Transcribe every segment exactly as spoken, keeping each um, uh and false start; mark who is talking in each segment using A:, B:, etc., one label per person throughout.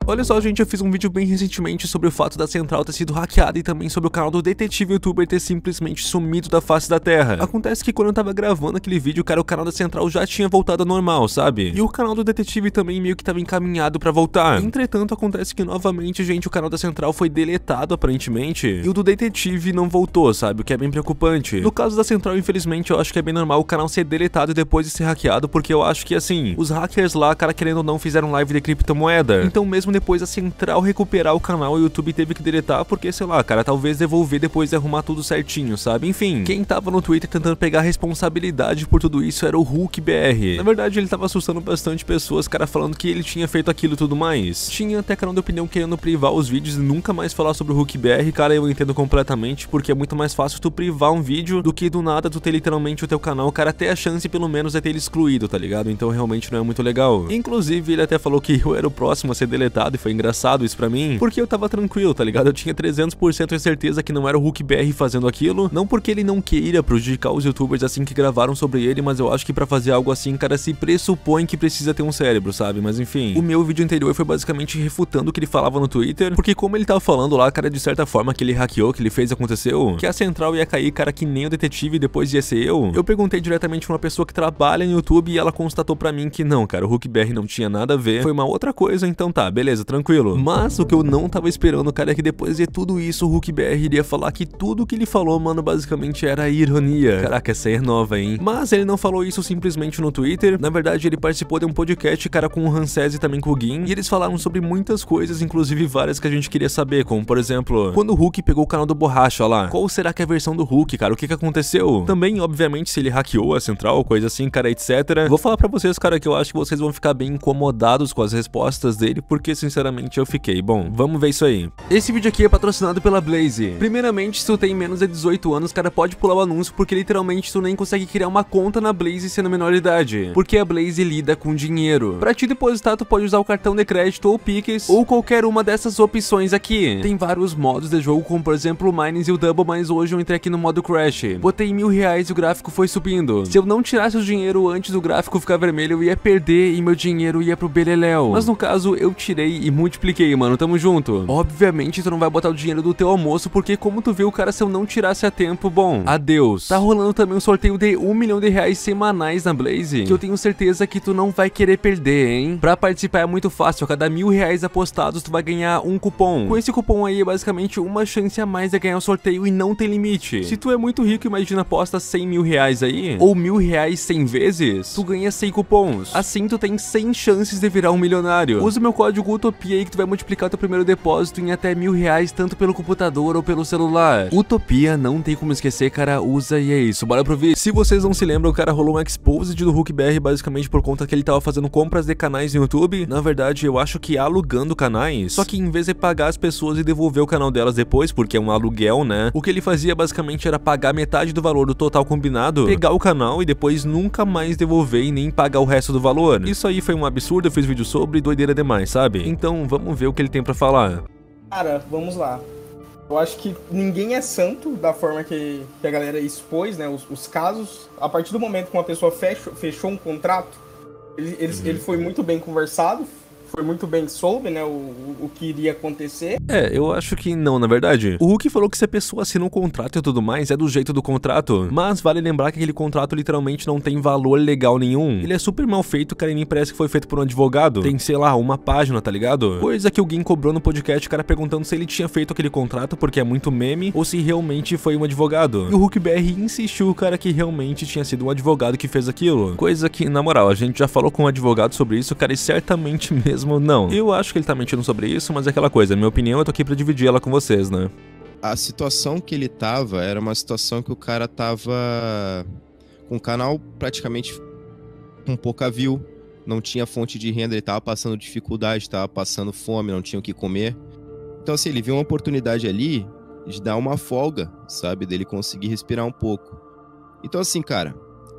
A: Olha só, gente, eu fiz um vídeo bem recentemente sobre o fato da Central ter sido hackeada e também sobre o canal do detetive youtuber ter simplesmente sumido da face da terra. Acontece que quando eu tava gravando aquele vídeo, cara, o canal da Central já tinha voltado ao normal, sabe? E o canal do detetive também meio que tava encaminhado pra voltar. Entretanto, acontece que novamente, gente, o canal da Central foi deletado aparentemente e o do detetive não voltou, sabe? O que é bem preocupante. No caso da Central, infelizmente, eu acho que é bem normal o canal ser deletado e depois de ser hackeado, porque eu acho que, assim, os hackers lá, cara, querendo ou não, fizeram live de criptomoeda. Então, mesmo depois a Central recuperar o canal, o YouTube teve que deletar porque, sei lá, cara, talvez devolver depois de arrumar tudo certinho, sabe? Enfim, quem tava no Twitter tentando pegar a responsabilidade por tudo isso era o Hulk B R. Na verdade, ele tava assustando bastante pessoas, cara, falando que ele tinha feito aquilo e tudo mais. Tinha até canal de opinião querendo privar os vídeos e nunca mais falar sobre o Hulk B R, cara, eu entendo completamente, porque é muito mais fácil tu privar um vídeo do que do nada tu ter literalmente o teu canal, cara, até a chance pelo menos é ter ele excluído, tá ligado? Então realmente não é muito legal. Inclusive, ele até falou que eu era o próximo a ser deletado e foi engraçado isso pra mim, porque eu tava tranquilo, tá ligado? Eu tinha trezentos por cento de certeza que não era o Hulk B R fazendo aquilo, não porque ele não queira prejudicar os youtubers assim que gravaram sobre ele, mas eu acho que pra fazer algo assim, cara, se pressupõe que precisa ter um cérebro, sabe? Mas enfim, o meu vídeo anterior foi basicamente refutando o que ele falava no Twitter, porque como ele tava falando lá, cara, de certa forma que ele hackeou, que ele fez aconteceu, que a Central ia cair, cara, que nem o detetive e depois ia ser eu, eu perguntei diretamente pra uma pessoa que trabalha no YouTube e ela constatou pra mim que não, cara, o Hulk B R não tinha nada a ver, foi uma outra coisa, então tá, beleza, tranquilo. Mas o que eu não tava esperando, cara, é que depois de tudo isso, o Hulk B R iria falar que tudo que ele falou, mano, basicamente era ironia. Caraca, essa aí é nova, hein? Mas ele não falou isso simplesmente no Twitter. Na verdade, ele participou de um podcast, cara, com o Ramsés e também com o Gin, e eles falaram sobre muitas coisas, inclusive várias que a gente queria saber, como, por exemplo, quando o Hulk pegou o canal do Borracha lá, qual será que é a versão do Hulk, cara? O que que aconteceu? Também, obviamente, se ele hackeou a Central, coisa assim, cara, etcétera. Vou falar pra vocês, cara, que eu acho que vocês vão ficar bem incomodados com as respostas dele, porque, sinceramente, eu fiquei. Bom, vamos ver isso aí. Esse vídeo aqui é patrocinado pela Blaze. Primeiramente, se tu tem menos de dezoito anos, cara, pode pular o anúncio, porque literalmente tu nem consegue criar uma conta na Blaze sendo menor de idade, porque a Blaze lida com dinheiro. Pra te depositar, tu pode usar o cartão de crédito ou Pix, ou qualquer uma dessas opções aqui. Tem vários modos de jogo, como por exemplo o Mines e o Double, mas hoje eu entrei aqui no modo Crash. Botei mil reais e o gráfico foi subindo. Se eu não tirasse o dinheiro antes do gráfico ficar vermelho, eu ia perder e meu dinheiro ia pro beleléu. Mas no caso, eu tirei e multipliquei, mano, tamo junto. Obviamente, tu não vai botar o dinheiro do teu almoço, porque como tu viu, cara, se eu não tirasse a tempo, bom, adeus. Tá rolando também um sorteio de um milhão de reais semanais na Blaze, que eu tenho certeza que tu não vai querer perder, hein? Pra participar é muito fácil, a cada mil reais apostados, tu vai ganhar um cupom. Com esse cupom aí, é basicamente uma chance a mais de ganhar o sorteio e não tem limite. Se tu é muito rico, imagina, aposta cem mil reais aí, ou mil reais cem vezes, tu ganha cem cupons. Assim, tu tem cem chances de virar um milionário. Usa o meu código Utopia aí que tu vai multiplicar teu primeiro depósito em até mil reais, tanto pelo computador ou pelo celular. Utopia, não tem como esquecer, cara, usa e é isso. Bora pro vídeo. Se vocês não se lembram, o cara rolou um exposed do Hulk B R basicamente por conta que ele tava fazendo compras de canais no YouTube. Na verdade, eu acho que alugando canais, só que em vez de pagar as pessoas e devolver o canal delas depois, porque é um aluguel, né? O que ele fazia basicamente era pagar metade do valor do total combinado, pegar o canal e depois nunca mais devolver e nem pagar o resto do valor. Isso aí foi um absurdo, eu fiz vídeo sobre, doideira demais, sabe? Então vamos ver o que ele tem pra falar.
B: Cara, vamos lá. Eu acho que ninguém é santo da forma que, que a galera expôs, né, os, os casos. A partir do momento que uma pessoa fechou, fechou um contrato, ele, ele, uhum. ele foi muito bem conversado, foi muito bem soube, né, o, o que iria acontecer.
A: É, eu acho que não, na verdade. O Hulk falou que se a pessoa assina um contrato e tudo mais, é do jeito do contrato. Mas vale lembrar que aquele contrato literalmente não tem valor legal nenhum. Ele é super mal feito, cara, e nem parece que foi feito por um advogado. Tem, sei lá, uma página, tá ligado? Coisa que o Gin cobrou no podcast, o cara perguntando se ele tinha feito aquele contrato porque é muito meme, ou se realmente foi um advogado. E o Hulk B R insistiu, cara, que realmente tinha sido um advogado que fez aquilo. Coisa que, na moral, a gente já falou com um advogado sobre isso, cara, e certamente mesmo não. Eu acho que ele tá mentindo sobre isso, mas é aquela coisa, na minha opinião, eu tô aqui pra dividir ela com vocês, né?
C: A situação que ele tava era uma situação que o cara tava com o canal praticamente com pouca view, não tinha fonte de renda, ele tava passando dificuldade, tava passando fome, não tinha o que comer. Então, assim, ele viu uma oportunidade ali de dar uma folga, sabe? Dele conseguir respirar um pouco. Então, assim, cara,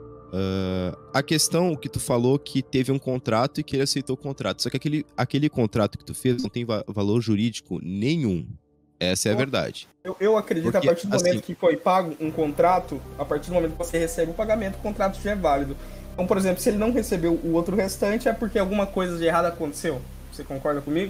C: Uh, a questão que tu falou que teve um contrato e que ele aceitou o contrato. Só que aquele, aquele contrato que tu fez não tem va valor jurídico nenhum. Essa é a verdade.
B: Eu, eu acredito que a partir do
C: assim,
B: momento que foi pago um contrato, a partir do momento que você recebe o pagamento, o contrato já é válido. Então, por exemplo, se ele não recebeu o outro restante, é porque alguma coisa de errado aconteceu. Você concorda comigo?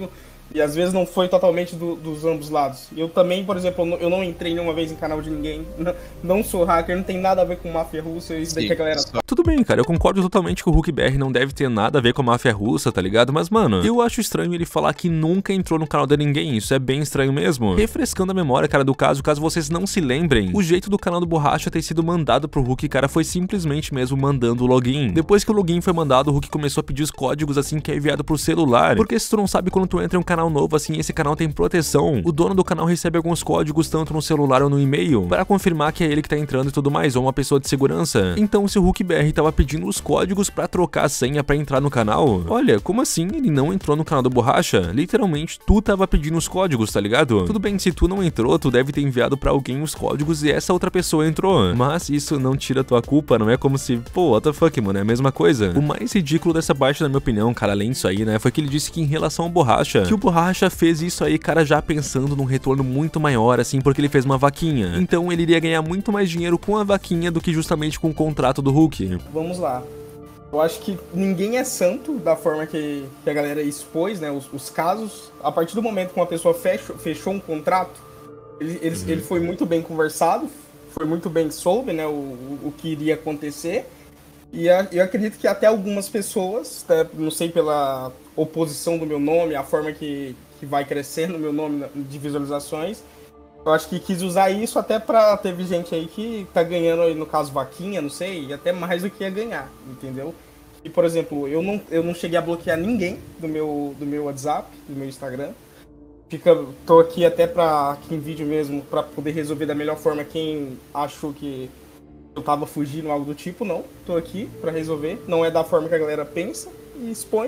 B: E às vezes não foi totalmente do, dos ambos lados. Eu também, por exemplo, eu não, eu não entrei nenhuma vez em canal de ninguém. Não, não sou hacker, não tem nada a ver com máfia russa. Isso daí que a galera...
A: Tudo bem, cara, eu concordo totalmente que o Hulk B R não deve ter nada a ver com a máfia russa, tá ligado? Mas, mano, eu acho estranho ele falar que nunca entrou no canal de ninguém. Isso é bem estranho mesmo. Refrescando a memória, cara, do caso, caso vocês não se lembrem, o jeito do canal do Borracha ter sido mandado pro Hulk, cara, foi simplesmente mesmo mandando o login. Depois que o login foi mandado, o Hulk começou a pedir os códigos assim que é enviado pro celular. Porque se tu não sabe, quando tu entra em um canal novo assim, esse canal tem proteção, o dono do canal recebe alguns códigos tanto no celular ou no e-mail para confirmar que é ele que tá entrando e tudo mais, ou uma pessoa de segurança. Então se o Hulk B R tava pedindo os códigos para trocar a senha para entrar no canal, olha, como assim ele não entrou no canal do Borracha? Literalmente tu tava pedindo os códigos, tá ligado? Tudo bem, se tu não entrou, tu deve ter enviado para alguém os códigos e essa outra pessoa entrou, mas isso não tira tua culpa, não é como se, pô, what the fuck, mano, é a mesma coisa. O mais ridículo dessa parte, na minha opinião, cara, além disso aí, né, foi que ele disse que em relação ao Borracha, que o Borracha fez isso aí, cara, já pensando num retorno muito maior, assim, porque ele fez uma vaquinha. Então ele iria ganhar muito mais dinheiro com a vaquinha do que justamente com o contrato do Hulk.
B: Vamos lá. Eu acho que ninguém é santo da forma que, que a galera expôs, né, os, os casos. A partir do momento que uma pessoa fechou, fechou um contrato, ele, ele, uhum. ele foi muito bem conversado, foi muito bem soube, né, o, o que iria acontecer. E a, eu acredito que até algumas pessoas, até, não sei pela oposição do meu nome, a forma que, que vai crescendo o meu nome de visualizações, eu acho que quis usar isso até pra... Teve gente aí que tá ganhando, aí, no caso, vaquinha, não sei, e até mais do que ia ganhar, entendeu? E, por exemplo, eu não, eu não cheguei a bloquear ninguém do meu, do meu WhatsApp, do meu Instagram. Fica, tô aqui até pra, aqui em vídeo mesmo, pra poder resolver da melhor forma quem achou que eu tava fugindo, algo do tipo. Não, tô aqui pra resolver. Não é da forma que a galera pensa e expõe.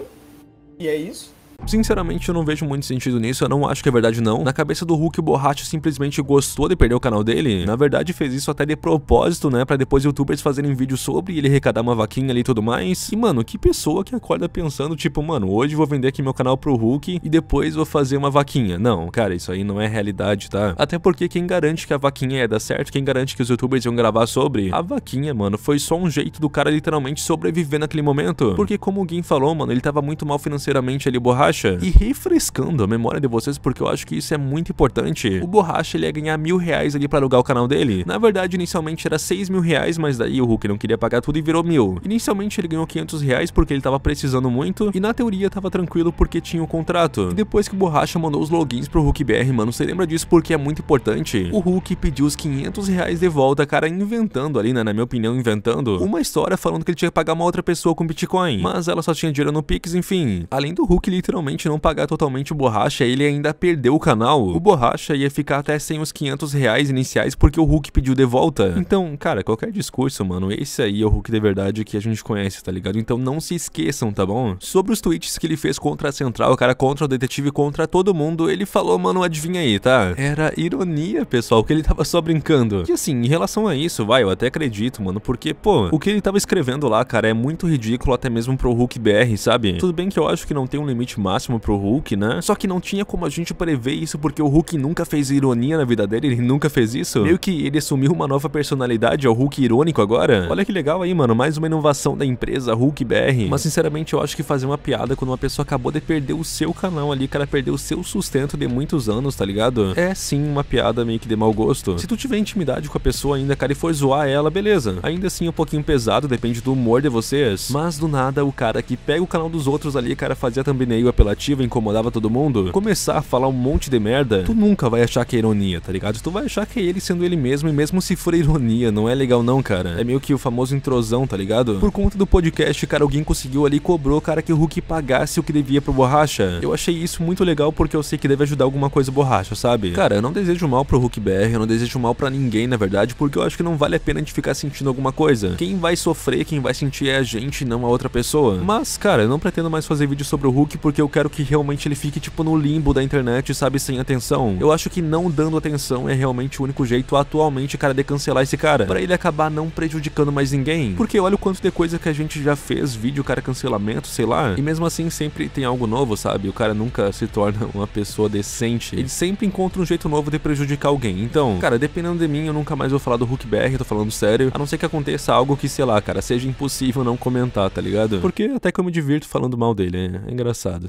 B: E é isso.
A: Sinceramente, eu não vejo muito sentido nisso, eu não acho que é verdade não. Na cabeça do Hulk, o Borracha simplesmente gostou de perder o canal dele. Na verdade, fez isso até de propósito, né, pra depois youtubers fazerem vídeo sobre e ele arrecadar uma vaquinha ali e tudo mais. E, mano, que pessoa que acorda pensando, tipo, mano, hoje vou vender aqui meu canal pro Hulk e depois vou fazer uma vaquinha. Não, cara, isso aí não é realidade, tá? Até porque quem garante que a vaquinha ia dar certo, quem garante que os youtubers iam gravar sobre? A vaquinha, mano, foi só um jeito do cara literalmente sobreviver naquele momento. Porque como o Gui falou, mano, ele tava muito mal financeiramente ali, Borracha. E refrescando a memória de vocês, porque eu acho que isso é muito importante, o Borracha ele ia ganhar mil reais ali pra alugar o canal dele. Na verdade, inicialmente era seis mil reais, mas daí o Hulk não queria pagar tudo e virou mil. Inicialmente ele ganhou quinhentos reais porque ele tava precisando muito, e na teoria tava tranquilo porque tinha o contrato. E depois que o Borracha mandou os logins pro Hulk B R, mano, você lembra disso porque é muito importante, o Hulk pediu os quinhentos reais de volta, cara, inventando ali, né, na minha opinião, inventando uma história falando que ele tinha que pagar uma outra pessoa com Bitcoin, mas ela só tinha dinheiro no Pix, enfim. Além do Hulk literalmente não pagar totalmente o Borracha, ele ainda perdeu o canal. O Borracha ia ficar até sem os quinhentos reais iniciais porque o Hulk pediu de volta. Então, cara, qualquer discurso, mano, esse aí é o Hulk de verdade que a gente conhece, tá ligado? Então não se esqueçam, tá bom? Sobre os tweets que ele fez contra a Central, o cara contra o detetive, contra todo mundo, ele falou, mano, adivinha aí, tá? Era ironia, pessoal, que ele tava só brincando. E assim, em relação a isso, vai, eu até acredito, mano, porque, pô, o que ele tava escrevendo lá, cara, é muito ridículo até mesmo pro Hulk B R, sabe? Tudo bem que eu acho que não tem um limite máximo pro Hulk, né? Só que não tinha como a gente prever isso porque o Hulk nunca fez ironia na vida dele, ele nunca fez isso. Meio que ele assumiu uma nova personalidade, é o Hulk irônico agora. Olha que legal aí, mano, mais uma inovação da empresa Hulk B R. Mas sinceramente eu acho que fazer uma piada quando uma pessoa acabou de perder o seu canal ali, cara, perdeu o seu sustento de muitos anos, tá ligado? É sim uma piada meio que de mau gosto. Se tu tiver intimidade com a pessoa ainda, cara, e for zoar ela, beleza. Ainda assim é um pouquinho pesado, depende do humor de vocês. Mas do nada o cara que pega o canal dos outros ali, cara, fazia thumbnail apelativa, incomodava todo mundo, começar a falar um monte de merda, tu nunca vai achar que é ironia, tá ligado? Tu vai achar que é ele sendo ele mesmo, e mesmo se for ironia, não é legal não, cara. É meio que o famoso introsão, tá ligado? Por conta do podcast, cara, alguém conseguiu ali, cobrou, cara, que o Hulk pagasse o que devia pro Borracha. Eu achei isso muito legal porque eu sei que deve ajudar alguma coisa o Borracha, sabe? Cara, eu não desejo mal pro Hulk B R, eu não desejo mal pra ninguém, na verdade, porque eu acho que não vale a pena a gente ficar sentindo alguma coisa. Quem vai sofrer, quem vai sentir é a gente, não a outra pessoa. Mas, cara, eu não pretendo mais fazer vídeo sobre o Hulk porque eu quero que realmente ele fique, tipo, no limbo da internet, sabe, sem atenção. Eu acho que não dando atenção é realmente o único jeito atualmente, cara, de cancelar esse cara, pra ele acabar não prejudicando mais ninguém. Porque olha o quanto de coisa que a gente já fez, vídeo, cara, cancelamento, sei lá, e mesmo assim sempre tem algo novo, sabe? O cara nunca se torna uma pessoa decente, ele sempre encontra um jeito novo de prejudicar alguém. Então, cara, dependendo de mim, eu nunca mais vou falar do Hulk B R, tô falando sério, a não ser que aconteça algo que, sei lá, cara, seja impossível não comentar, tá ligado? Porque até que eu me divirto falando mal dele, é, é engraçado.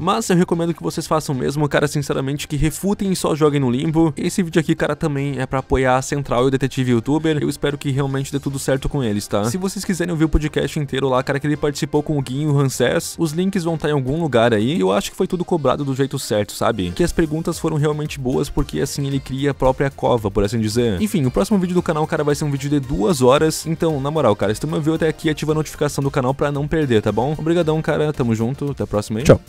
A: Mas eu recomendo que vocês façam mesmo, cara, sinceramente, que refutem e só joguem no limbo. Esse vídeo aqui, cara, também é pra apoiar a Central e o Detetive Youtuber. Eu espero que realmente dê tudo certo com eles, tá? Se vocês quiserem ouvir o podcast inteiro lá, cara, que ele participou com o Gui e o Ramsés, os links vão estar em algum lugar aí. Eu acho que foi tudo cobrado do jeito certo, sabe? Que as perguntas foram realmente boas, porque assim ele cria a própria cova, por assim dizer. Enfim, o próximo vídeo do canal, cara, vai ser um vídeo de duas horas. Então, na moral, cara, se tu me ouviu até aqui, ativa a notificação do canal pra não perder, tá bom? Obrigadão, cara, tamo junto, até a próxima aí.
D: Tchau.